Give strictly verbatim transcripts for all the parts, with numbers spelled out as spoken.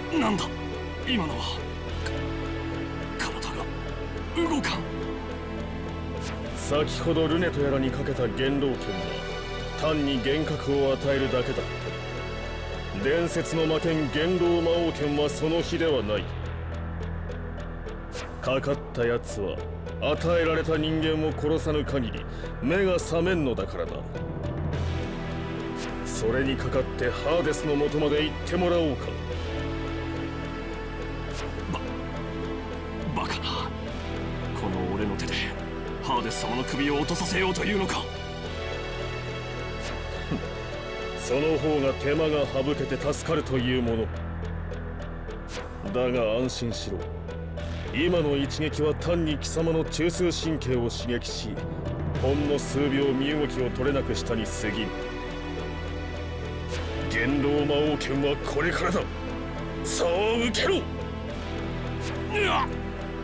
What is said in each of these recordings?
なんだ今のは。体が動かん。 先ほどルネとやらにかけた元老剣は単に幻覚を与えるだけだった。伝説の魔剣元老魔王剣はその比ではない。かかったやつは与えられた人間を殺さぬ限り目が覚めんのだからな。それにかかってハーデスの元まで行ってもらおうか。 ババカな。この俺の手でハーデス様の首を落とさせようというのか。 その方が手間が省けて助かるというものだが、安心しろ。今の一撃は単に貴様の中枢神経を刺激し、ほんの数秒身動きを取れなくしたに過ぎん。元老魔王剣はこれからだ。さあ受けろ。うわっ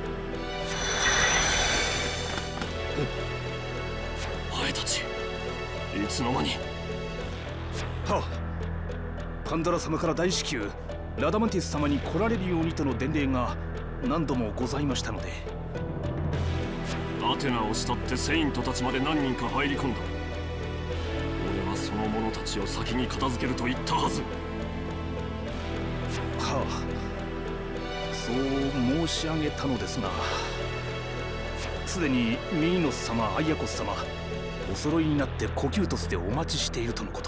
お前たち、いつの間に。 はあ、パンドラ様から大至急ラダマンティス様に来られるようにとの伝令が何度もございましたので。 アテナを慕ってセイントたちまで何人か入り込んだ。俺はその者たちを先に片付けると言ったはず。 はあ、そう申し上げたのですが、すでにミーノス様、アイアコス様、お揃いになってコキュートスでお待ちしているとのこと。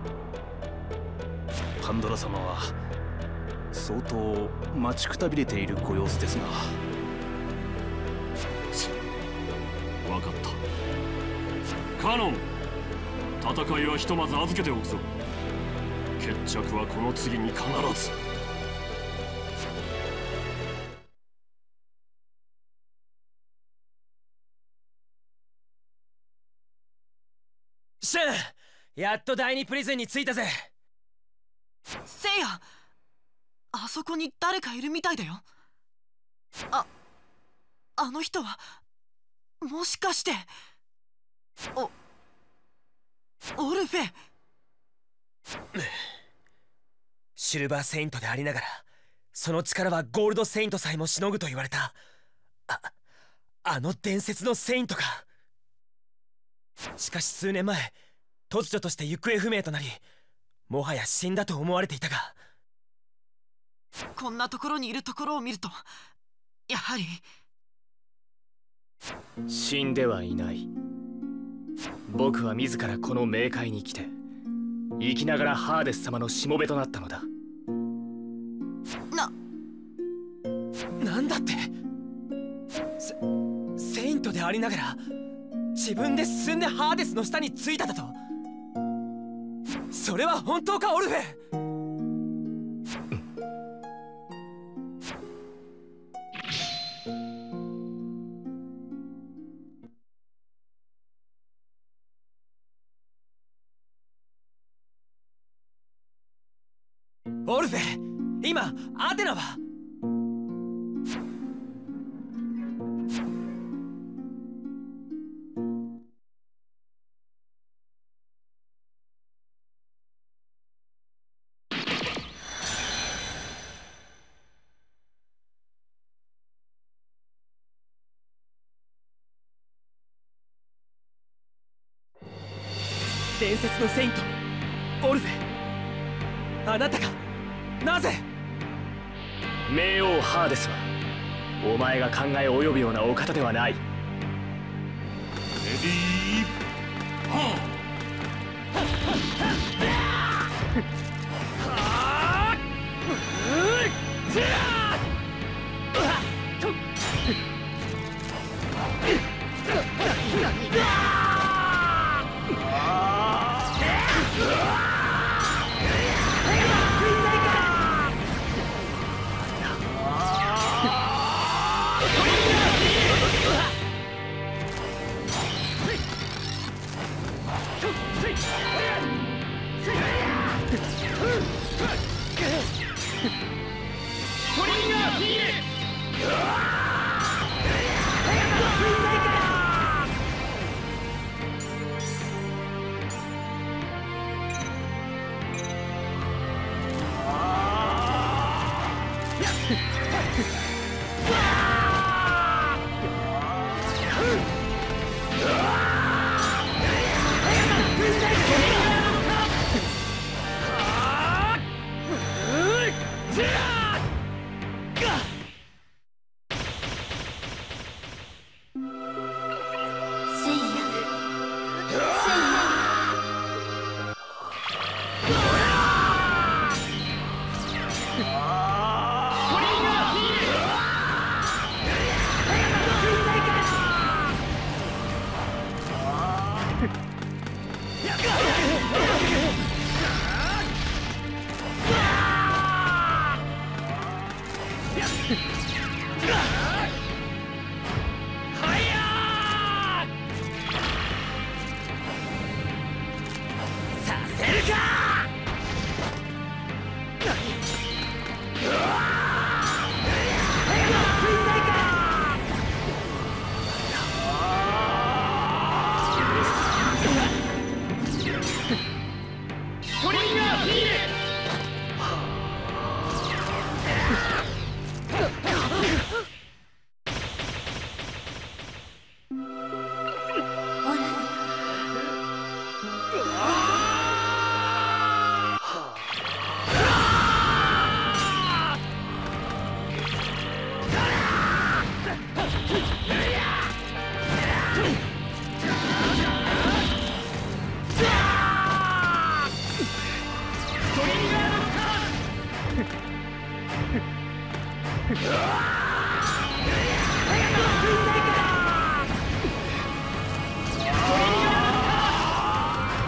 パンドラ様は相当待ちくたびれているご様子ですが。 分かった。カノン、戦いはひとまず預けておくぞ。決着はこの次に必ず。 シュン、やっと第二プリズンに着いたぜ。 せいや、あそこに誰かいるみたいだよ。あ、あの人はもしかしておオルフェ。 シルバーセイントでありながら、その力はゴールドセイントさえもしのぐと言われた。あ、あの伝説のセイントか。しかし数年前、突如として行方不明となり、もはや死んだと思われていたが。 こんなところにいるところを見ると、やはり死んではいない。僕は自らこの冥界に来て、生きながらハーデス様のしもべとなったのだ。 な、 なんだって。セ、セイントでありながら自分で進んでハーデスの下についただと。それは本当か、オルフェ。オルフェ、今アテナは。伝説のセイントオルフェ、あなたがなぜ。 冥王ハーデスはお前が考え及ぶようなお方ではない。レディーハ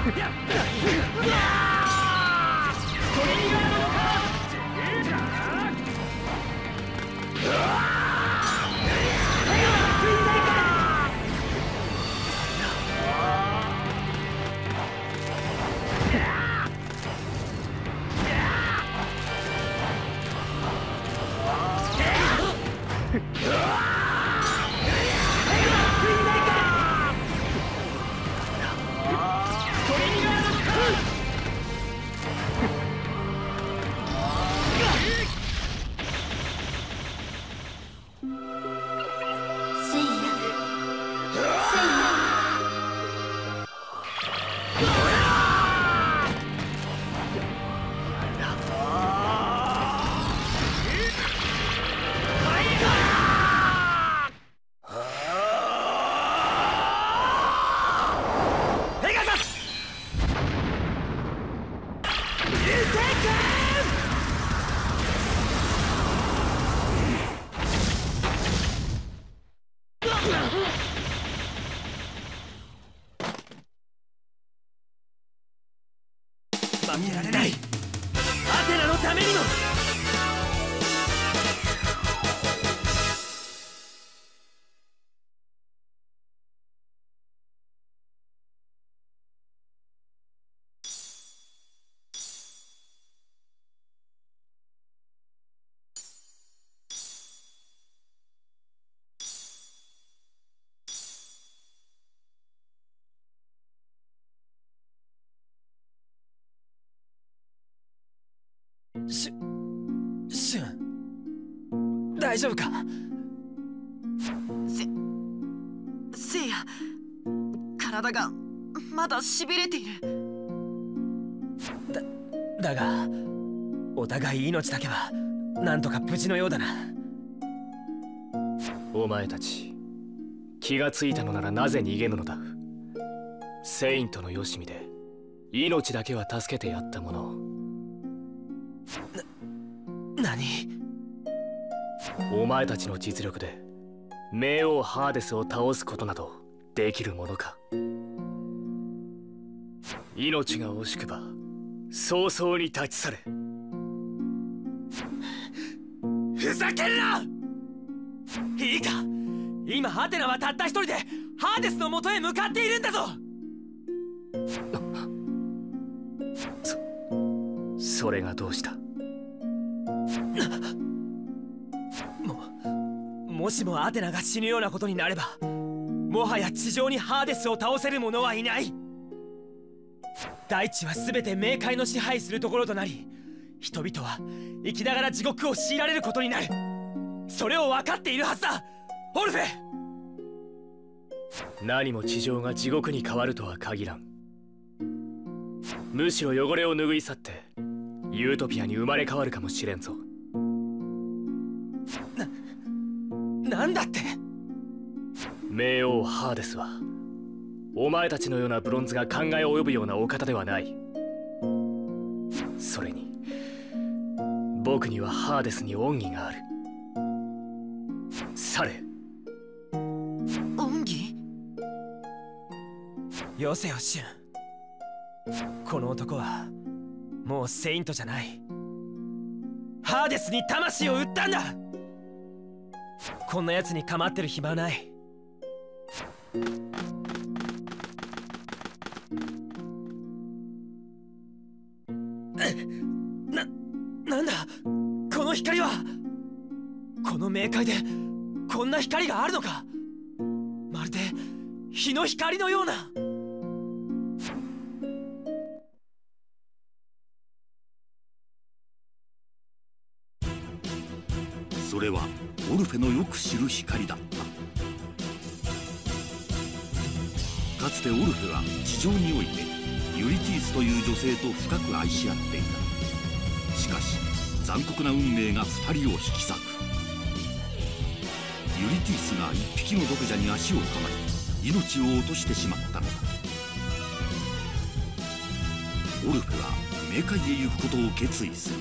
負けられない。アテナのためにも。シュシュン、大丈夫か？ せせいや、体がまだしびれている。 だだがお互い命だけはなんとか無事のようだな。 お前たち気がついたのならなぜ逃げぬのだ。セイントのよしみで命だけは助けてやったものを。 な、何？ お前たちの実力で冥王ハーデスを倒すことなどできるものか。命が惜しくば早々に立ち去れ。 ふざけるな！いいか、今アテナはたった一人でハーデスの元へ向かっているんだぞ。 そそれがどうした？ ももしもアテナが死ぬようなことになれば、もはや地上にハーデスを倒せる者はいない。大地は全て冥界の支配するところとなり、人々は生きながら地獄を強いられることになる。それを分かっているはずだ、オルフェ。 何も地上が地獄に変わるとは限らん。むしろ汚れを拭い去ってユートピアに生まれ変わるかもしれんぞ。 な、なんだって？ 冥王ハーデスはお前たちのようなブロンズが考え及ぶようなお方ではない。それに僕にはハーデスに恩義がある。され。 恩義？ よせよシュン。この男はもうセイントじゃない。ハーデスに魂を売ったんだ。こんな奴に構ってる暇はない。な、なんだこの光は。この冥界でこんな光があるのか。まるで日の光のような。 それはオルフェのよく知る光だった。かつてオルフェは地上においてユリティスという女性と深く愛し合っていた。しかし残酷な運命が二人を引き裂く。ユリティスが一匹の毒蛇に足をかまり命を落としてしまったのだ。オルフェは冥界へ行くことを決意する。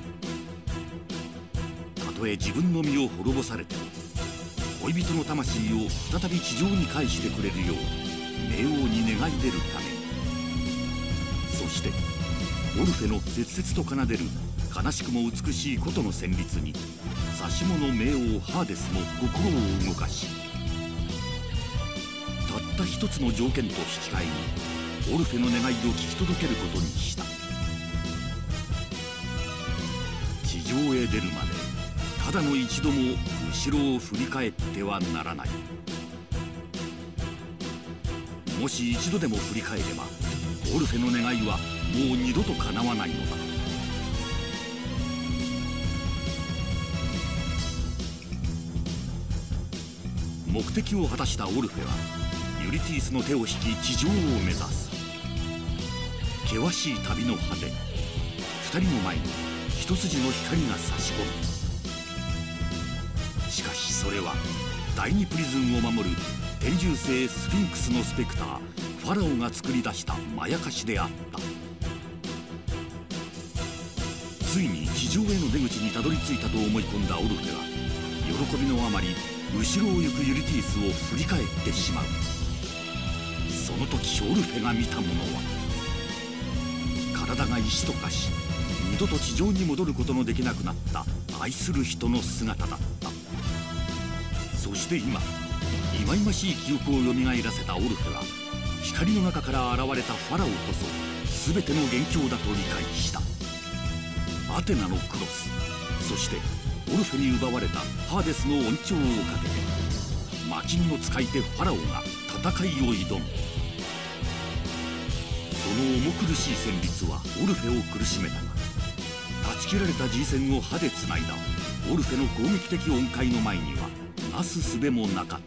たとえ自分の身を滅ぼされても恋人の魂を再び地上に返してくれるよう冥王に願い出るために。 してオルフェの切々と奏でる悲しくも美しい琴の旋律に指し物冥王ハーデスも心を動かし、たった一つの条件と引き換えにオルフェの願いを聞き届けることにした。地上へ出るまでただの一度も後ろを振り返ってはならない。もし一度でも振り返ればオルフェの願いはもう二度と叶わないのだ。目的を果たしたオルフェはユリティスの手を引き地上を目指す。険しい旅の果て、二人の前に一筋の光が差し込む。しかしそれは第二プリズンを守る天獣星スフィンクスのスペクターファラオが作り出したまやかしであった。ついに地上への出口にたどり着いたと思い込んだオルフェは喜びのあまり後ろを行くユリティスを振り返ってしまう。その時オルフェが見たものは体が石と化し二度と地上に戻ることのできなくなった愛する人の姿だった。そして今忌々しい記憶をよみがえらせたオルフェは光の中から現れたファラオこそ全ての元凶だと理解した。アテナのクロス、そしてオルフェに奪われたハーデスの恩寵をかけてマキンの使い手ファラオが戦いを挑む。その重苦しい旋律はオルフェを苦しめたが、断ち切られた G 戦を歯でつないだオルフェの攻撃的音階の前にはなすすべもなかった。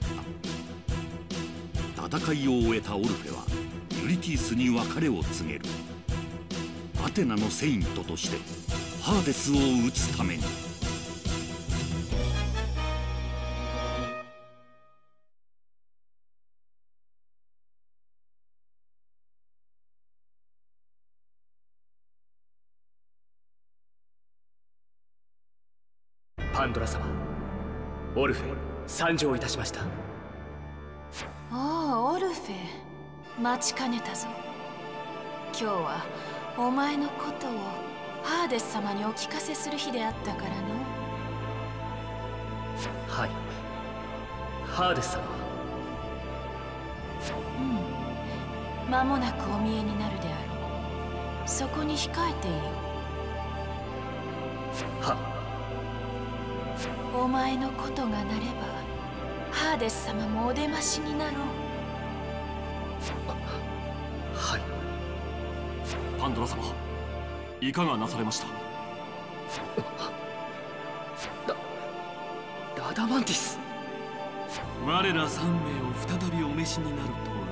戦いを終えたオルフェはユリティスに別れを告げる。アテナのセイントとしてハーデスを討つために。 パンドラ様、オルフェ参上いたしました。 おお、オルフェ、待ちかねたぞ。今日はお前のことをハーデス様にお聞かせする日であったからの。 はい、ハーデス様は。 うん、間もなくお見えになるであろう。そこに控えていよう。 はお前のことがなればハーデス様もお出ましになろう。 はい。 パンドラ様、いかがなされました？ ララダマンティス。 我ら三名を再びお召しになるとは。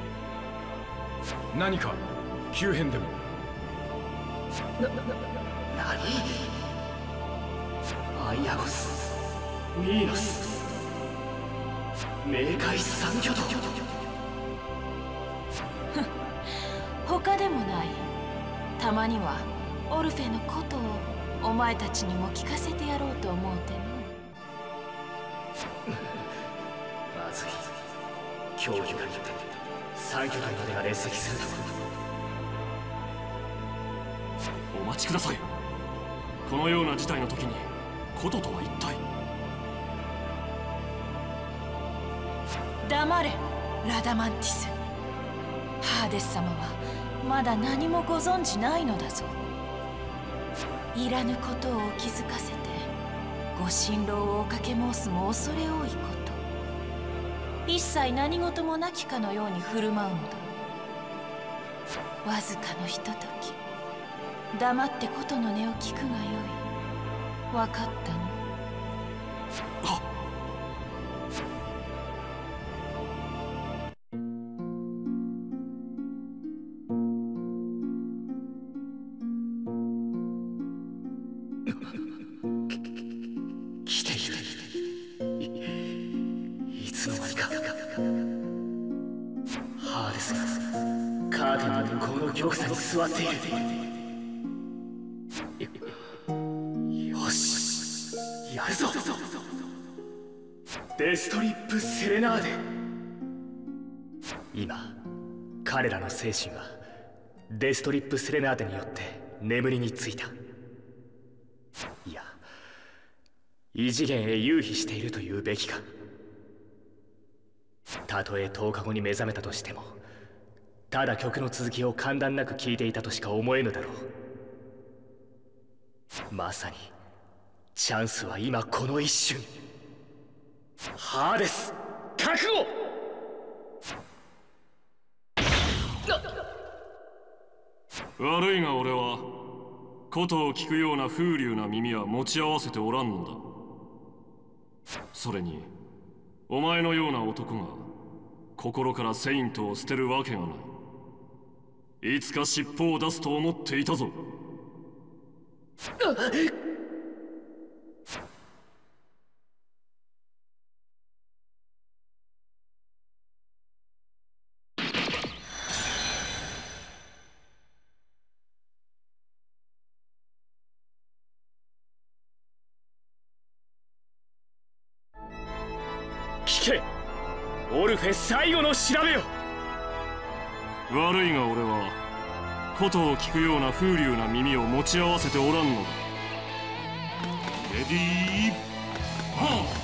何か急変でも？ な、な、何？アイアゴス、ミーノス、冥界三巨頭。 他でもない。たまにはオルフェのことをお前たちにも聞かせてやろうと思うての。 まずい。競技がにて三巨頭までが列席するとは。 お待ちください。このような事態の時にこととは一体。 黙れ、ラダマンティス。ハーデス様はまだ何もご存じないのだぞ。いらぬことをお気づかせてご心労をおかけ申すも恐れ多いこと。一切何事もなきかのように振る舞うのだ。わずかのひととき、黙ってことの音を聞くがよい。わかったの？ はっ。 来ている。い、いつの間にかハーデスがカーテンの向こうの玉座に座っている。よし、やるぞ。デストリップ・セレナーデ。今彼らの精神はデストリップ・スレナーデによって眠りについた。いや、異次元へ遊避しているというべきか。たとえとおかごに目覚めたとしても、ただ曲の続きを間断なく聴いていたとしか思えぬだろう。まさにチャンスは今この一瞬。ハーデス、覚悟！ 悪いが俺は琴を聞くような風流な耳は持ち合わせておらんのだ。それにお前のような男が心からセイントを捨てるわけがない。いつか尻尾を出すと思っていたぞ。 聞け、オルフェ最後の調べよ。 悪いが俺は琴を聞くような風流な耳を持ち合わせておらんのだ。レディーパー。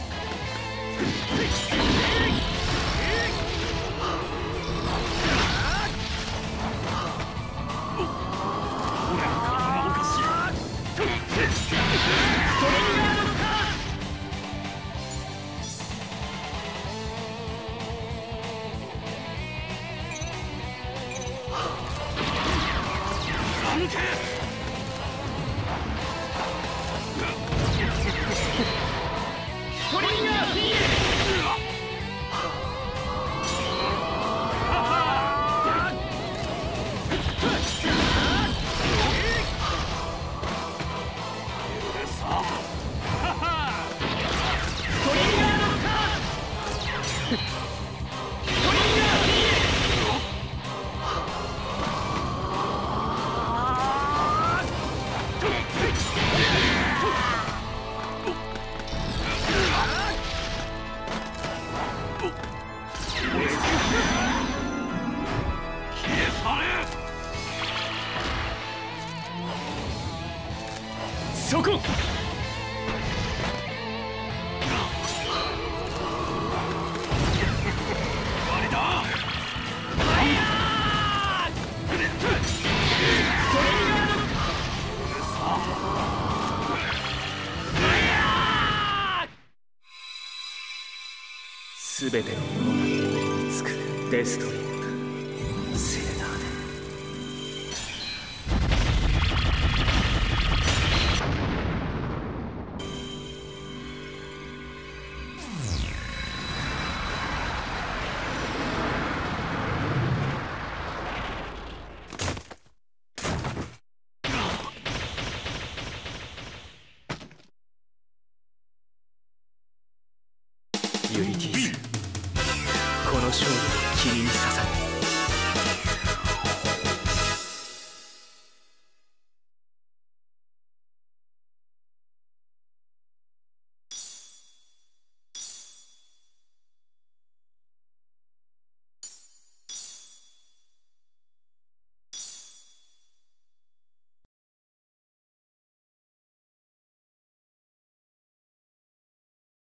そこ！すべてのものが目につくデストリップ・セレナーデ。ユリティス、この勝利は君に刺さる。